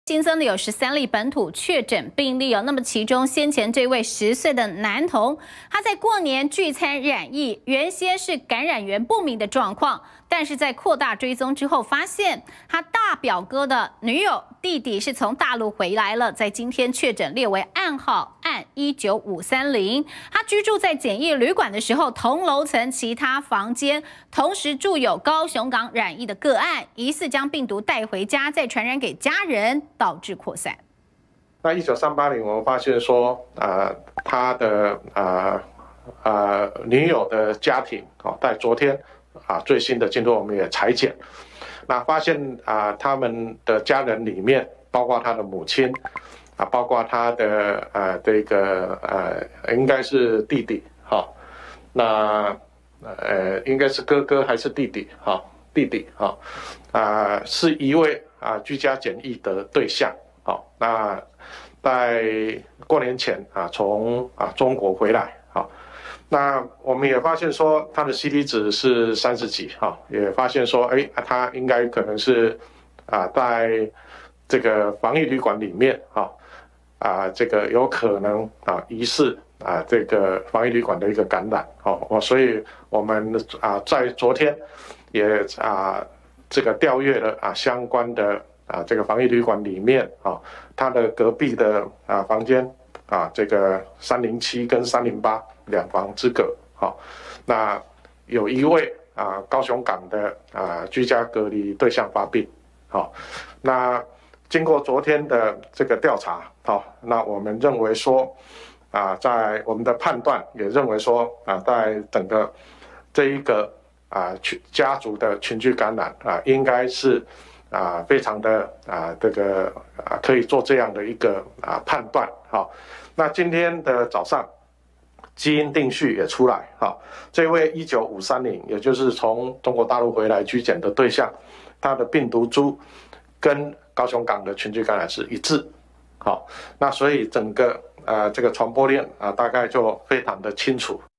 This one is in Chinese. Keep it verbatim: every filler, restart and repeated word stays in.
新增的有十三例本土确诊病例哦，那么其中先前这位十岁的男童，他在过年聚餐染疫，原先是感染源不明的状况，但是在扩大追踪之后，发现他大表哥的女友弟弟是从大陆回来了，在今天确诊列为暗号案一九五三零，他居住在检疫旅馆的时候，同楼层其他房间同时住有高雄港染疫的个案，疑似将病毒带回家，再传染给家人。导致扩散。 那一九三八年，我们发现说，啊、呃，他的啊啊、呃呃、女友的家庭哦，在昨天啊最新的进度，我们也裁剪，那发现啊、呃、他们的家人里面，包括他的母亲啊，包括他的呃这个呃应该是弟弟哈、哦，那呃应该是哥哥还是弟弟哈、哦？弟弟哈啊、呃、是一位。啊，居家检疫的对象，好、哦，那在过年前啊，从啊中国回来，好、哦，那我们也发现说他的 C T 值是三十几，哈、哦，也发现说，哎，他应该可能是啊，在这个防疫旅馆里面，哈、哦，啊，这个有可能啊疑似啊这个防疫旅馆的一个感染，好、哦，所以我们啊在昨天也啊。这个调阅了啊相关的啊这个防疫旅馆里面啊，它的隔壁的啊房间啊这个三零七跟三零八两房之隔，好，那有一位啊高雄港的啊居家隔离对象发病，好，那经过昨天的这个调查，好，那我们认为说啊在我们的判断也认为说啊在整个这一个。啊，群家族的群聚感染啊，应该是啊非常的啊这个啊可以做这样的一个啊判断。好，那今天的早上基因定序也出来，好，这位一九五三零，也就是从中国大陆回来居检的对象，他的病毒株跟高雄港的群聚感染是一致。好，那所以整个呃这个传播链啊大概就非常的清楚。